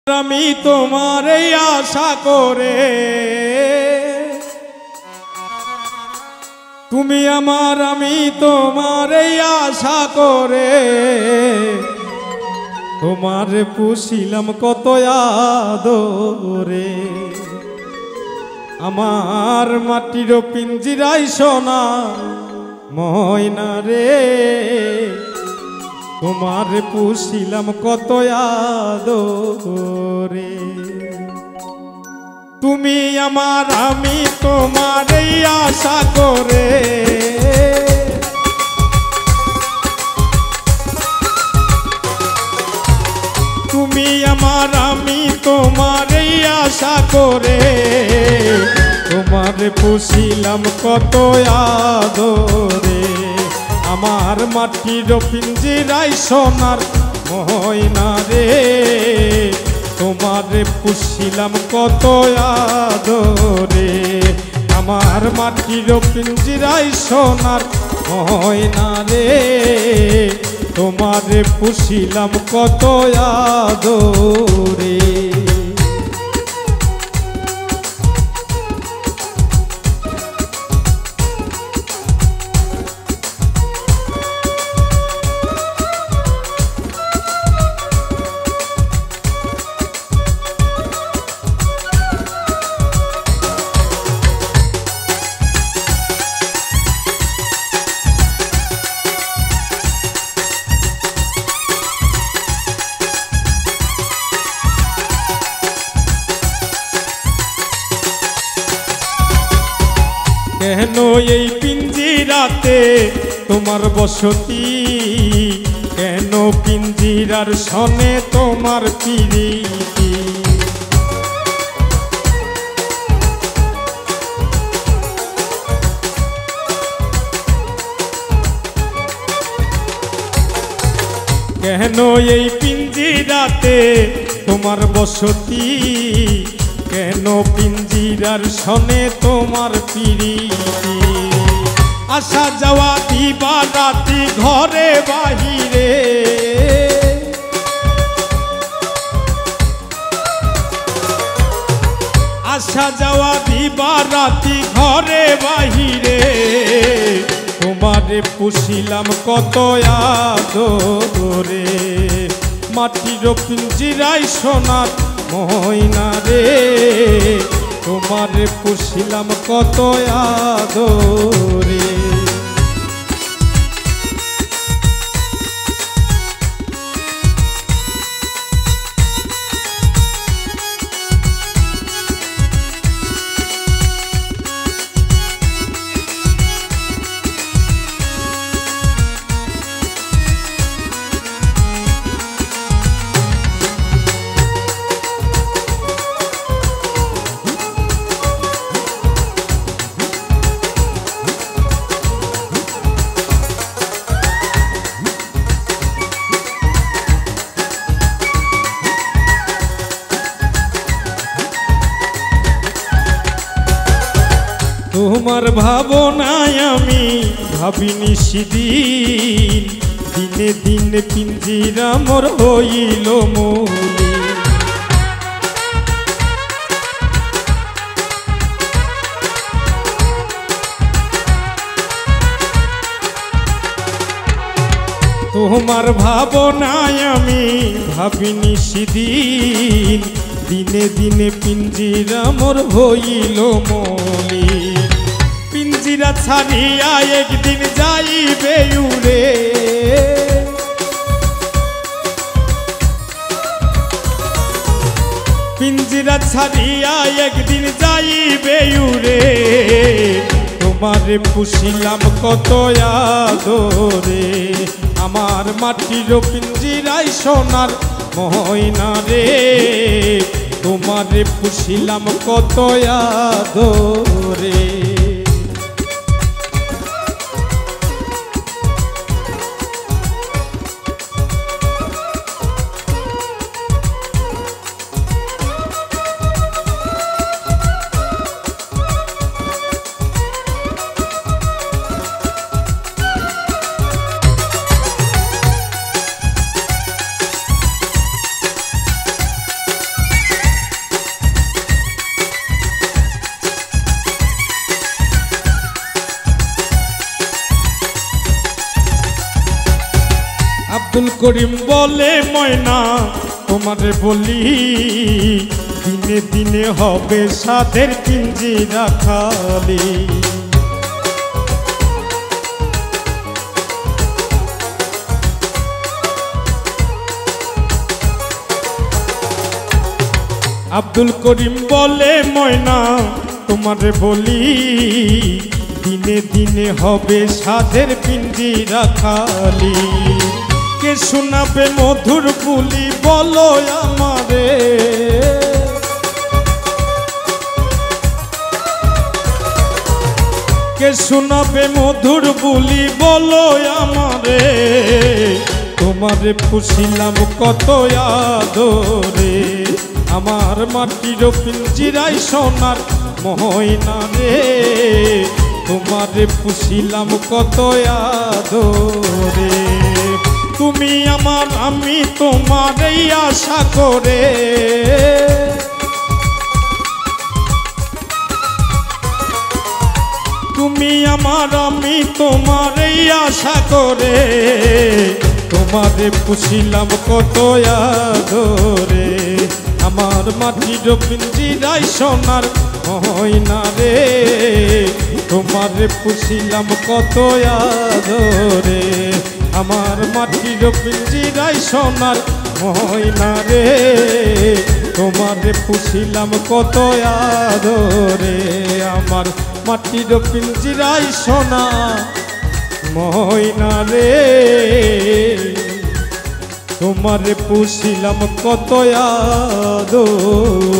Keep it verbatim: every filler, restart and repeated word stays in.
আমি তোমার এই আশা করে তুমি আমার আমি তোমার এই আশা করে তোমার পুষিলাম কত আদরে আমার মাটির পিঞ্জিরাই সোনা ময়না রে তোমার পুষিলাম কত আদরে তুমি আমার আমি তোমার এই আশা করে তুমি আমার আমি তোমার এই আশা করে তোমার পুষিলাম কত আদরে আমার মাটির পিঞ্জিরাই সোনার ময়না রে তোমার পুষিলাম কত আদরে আমার মাটির পিঞ্জিরাই সোনার ময়না রে তোমার পুষিলাম কত আদরে কেন এই পিঞ্জিরাতে তোমার বসতি কেন পিঞ্জিরার সনে তোমার প্রীতি কেন এই পিঞ্জিরাতে তোমার বসতি কেন পিঞ্জিরার সনে তোমার প্রীতি আসা যাওয়া দিবা রাতি ঘরে বাহিরে আসা যাওয়া দিবা রাতি ঘরে বাহিরে তোমারে পুষিলাম কত আদরে মাটির পিঞ্জিরাই সোনার ময়না রে তোমার পুষিলাম কত আদরে তোমার ভাবনায় আমি ভাবিনি সেদিন দিনে দিনে পিঞ্জিরা মোর হইল মৌলি তোমার ভাবনায় আমি ভাবিনি সেদিন দিনে দিনে পিঞ্জিরা মোর হইল মৌলি পিঞ্জিরা ছাড়িয়া একদিন যাইবে উড়ে পিঞ্জিরা ছাড়িয়া একদিন যাইবে উড়ে তোমার পুষিলাম কত আদরে আমার মাটির পিঞ্জিরাই সোনার ময়না রে তোমার পুষিলাম কত আদরে আব্দুল করিম বলে ময়না তোমারে বলি দিনে দিনে হবে সাধের পিঞ্জিরা খালি। আব্দুল করিম বলে ময়না তোমারে বলি দিনে দিনে হবে সাধের পিঞ্জিরা খালি। কে শোনাবে মধুর বুলি বলো আমারে, কে শোনাবে মধুর বুলি বলো আমারে। তোমারে পুষিলাম কত আদরে, আমার মাটির পিঞ্জিরায় সোনার ময়না রে। তোমারে পুষিলাম কত আদরে, তুমি আমার আমি তোমার এই আশা করে। তুমি আমার আমি তোমার এই আশা করে, তোমারে পুষিলাম কত আদরে। আমার মাটির পিঞ্জিরায় সোনার ময়না রে, তোমারে পুষিলাম কত আদরে। আমার মাটির পিঞ্জিরায় সোনার ময়না রে, তোমারে পুষিলাম কত আদরে। আমার মাটির পিঞ্জিরায় সোনা ময়না রে, তোমারে পুষিলাম কত আদরে।